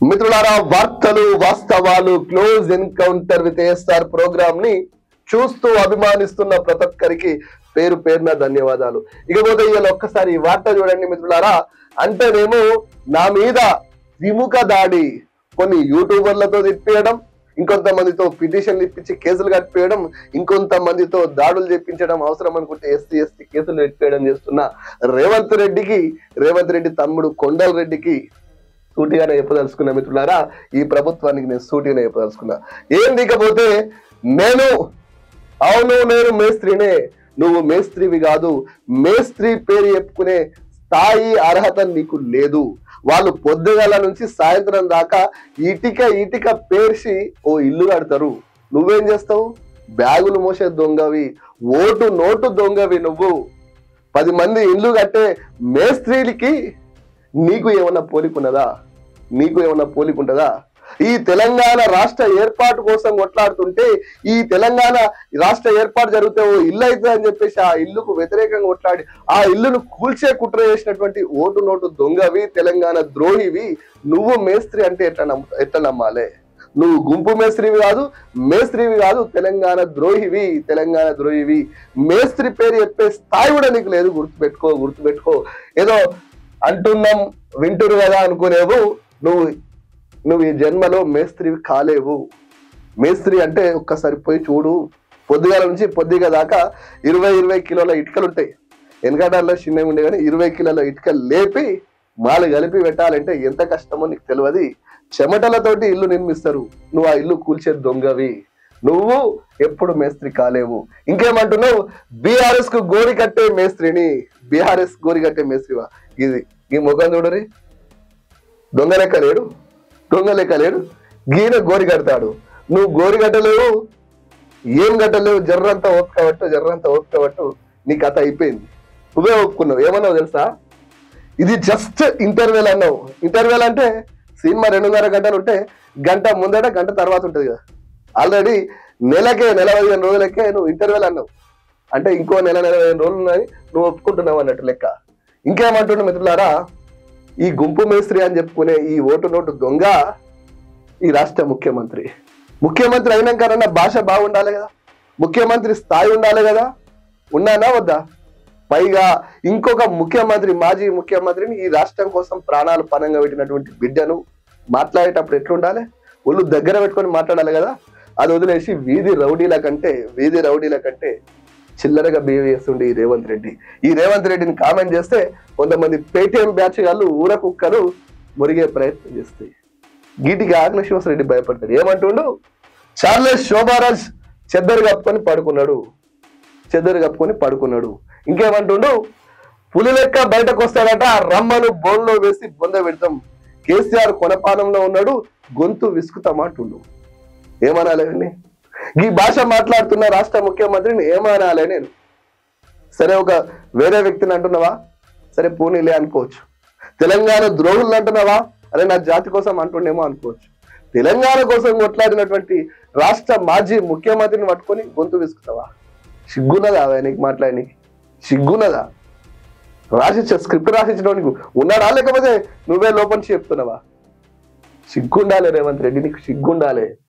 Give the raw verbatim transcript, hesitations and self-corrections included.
మిత్రులారా, వార్తలు వాస్తవాలు close encounter with ASR programme ని చూస్తూ అభిమానిస్తున్న ప్రతి ఒక్కరికి పేరు పేరున ధన్యవాదాలు. ఇకపోతే ఇవాళ ఒక్కసారి ఈ వార్త చూడండి మిత్రులారా. అంటేనేమో నా మీద విముఖ దాడి, కొన్ని యూట్యూబర్లతో తిప్పేయడం, ఇంకొంతమందితో పిటిషన్లు ఇప్పించి కేసులు కట్టిపోయడం, ఇంకొంతమందితో దాడులు చేపించడం, అవసరం అనుకుంటే ఎస్సీ ఎస్టీ కేసులు పెట్టేయడం చేస్తున్న రేవంత్ రెడ్డికి, రేవంత్ రెడ్డి తమ్ముడు కొండల్ రెడ్డికి సూటిగానే చెప్పదలుచుకున్నా మిత్రులారా. ఈ ప్రభుత్వానికి నేను సూటిగానే చెప్పదలుచుకున్నా. ఏం దిగపోతే నేను అవును నేను మేస్త్రినే, నువ్వు మేస్త్రివి కాదు, మేస్త్రి పేరు చెప్పుకునే స్థాయి అర్హత నీకు లేదు. వాళ్ళు పొద్దుగల నుంచి సాయంత్రం దాకా ఇటిక ఇటిక పేర్చి ఓ ఇల్లు కడతారు. నువ్వేం చేస్తావు? బ్యాగులు మోసే దొంగవి, ఓటు నోటు దొంగవి. నువ్వు పది మంది ఇల్లు కట్టే మేస్త్రీలకి నీకు ఏమన్నా పోలికున్నదా? నీకు ఏమన్నా పోలికుంటదా? ఈ తెలంగాణ రాష్ట్ర ఏర్పాటు కోసం కొట్లాడుతుంటే, ఈ తెలంగాణ రాష్ట్ర ఏర్పాటు జరిగితే ఓ ఇల్లు అవుతుంది అని చెప్పేసి ఆ ఇల్లుకు వ్యతిరేకంగా కొట్లాడి ఆ ఇల్లును కూల్చే కుట్ర చేసినటువంటి ఓటు నోటు దొంగవి, తెలంగాణ ద్రోహివి నువ్వు. మేస్త్రి అంటే ఎట్లా నమ్ము ఎట్లా నమ్మాలే? నువ్వు గుంపు మేస్త్రివి కాదు, మేస్త్రివి కాదు, తెలంగాణ ద్రోహివి, తెలంగాణ ద్రోహివి. మేస్త్రి పేరు చెప్పే స్థాయి కూడా నీకు లేదు. గుర్తుపెట్టుకో, గుర్తుపెట్టుకో. ఏదో అంటున్నాం వింటురు కదా అనుకునేవు. నువ్వు నువ్వు ఈ జన్మలో మేస్త్రివి కాలేవు. మేస్త్రి అంటే ఒక్కసారి పోయి చూడు. పొద్దుగాల నుంచి పొద్దుగా దాకా ఇరవై ఇరవై కిలోల ఇటుకలు ఉంటాయి. వెనకటాల్లో చిన్నవి ఉండే కానీ ఇరవై కిలోల ఇటుకలు లేపి మాలు కలిపి పెట్టాలంటే ఎంత కష్టమో నీకు తెలియదు. చెమటలతోటి ఇల్లు నిర్మిస్తారు. నువ్వు ఆ ఇల్లు కూల్చే దొంగవి. నువ్వు ఎప్పుడు మేస్త్రి కాలేవు. ఇంకేమంటున్నావు? బీఆర్ఎస్ కు గోరి కట్టే మేస్త్రిని. బీఆర్ఎస్ గోరి కట్టే మేస్త్రివా? ఇది ఈ ముఖం చూడరి. దొంగ లెక్క లేడు, దొంగ లెక్క లేడు. గీన గోరి కడతాడు. నువ్వు గోరి కట్టలేవు, ఏం కట్టలేవు. జర్రంతా ఓపుకబట్టు, జర్రంతా ఓపుకబట్టు నీ కథ అయిపోయింది. నువ్వే ఒప్పుకున్నావు. ఏమన్నావు తెలుసా? ఇది జస్ట్ ఇంటర్వెల్ అన్నావు. ఇంటర్వెల్ అంటే సినిమా రెండున్నర గంటలు ఉంటే గంట ముందట గంట తర్వాత ఉంటుంది కదా. ఆల్రెడీ నెలకే నెల పదిహేను రోజులకే నువ్వు ఇంటర్వెల్ అన్నావు. అంటే ఇంకో నెల నెల పదిహేను రోజులు ఉన్నాయి నువ్వు ఒప్పుకుంటున్నావు అన్నట్టు లెక్క. ఇంకేమంటున్నావు మిత్రులారా? ఈ గుంపు మేస్త్రి అని చెప్పుకునే ఈ ఓటు నోటు దొంగ ఈ రాష్ట్ర ముఖ్యమంత్రి. ముఖ్యమంత్రి అయినాకన్నా భాష బాగుండాలి కదా, ముఖ్యమంత్రి స్థాయి ఉండాలి కదా. ఉన్నానా వద్దా? పైగా ఇంకొక ముఖ్యమంత్రి, మాజీ ముఖ్యమంత్రిని, ఈ రాష్ట్రం కోసం ప్రాణాలు పణంగా పెట్టినటువంటి బిడ్డను మాట్లాడేటప్పుడు ఎట్లుండాలి? ఒళ్ళు దగ్గర పెట్టుకొని మాట్లాడాలి కదా. అది వదిలేసి వీధి రౌడీల కంటే వీధి రౌడీల కంటే చిల్లరగా బిహేవ్ చేస్తుండే ఈ రేవంత్ రెడ్డి. ఈ రేవంత్ రెడ్డిని కామెంట్ చేస్తే కొంతమంది పేటీఎం బ్యాచ్ వాళ్ళు ఊర కుక్కలు మురిగే ప్రయత్నం చేస్తాయి. గీటికి ఆగ్ల శివసరెడ్డి భయపడతాడు. ఏమంటుండు? చార్లెస్ శోభారాజ్ చెద్దరు కప్పుకొని పడుకున్నాడు, చెద్దరు కప్పుకొని పడుకున్నాడు. ఇంకేమంటుండు? పులి లెక్క బయటకు వస్తాడట, రమ్మను బోన్లో వేసి బొంద పెడతాం. కేసీఆర్ కొనపానంలో ఉన్నాడు, గొంతు విసుకుతామంటుండు. ఏమనాలి? ఈ భాష మాట్లాడుతున్న రాష్ట్ర ముఖ్యమంత్రిని ఏమనాలి నేను? సరే, ఒక వేరే వ్యక్తిని అంటున్నావా? సరే పోనీలే అనుకోవచ్చు. తెలంగాణ ద్రోహులను అంటున్నావా? అరే నా జాతి కోసం అంటుండేమో అనుకోవచ్చు. తెలంగాణ కోసం కొట్లాడినటువంటి రాష్ట్ర మాజీ ముఖ్యమంత్రిని పట్టుకొని గొంతు విసుకుతావా? సిగ్గున్నదా నీకు మాట్లాడి? సిగ్గున్నదా? రాసిచ్చ స్క్రిప్ట్ రాసిచ్చడం నీకు ఉన్నాడా, లేకపోతే నువ్వే లోపలికి చెప్తున్నావా? సిగ్గుండాలి రేవంత్ రెడ్డి, నీకు సిగ్గుండాలి.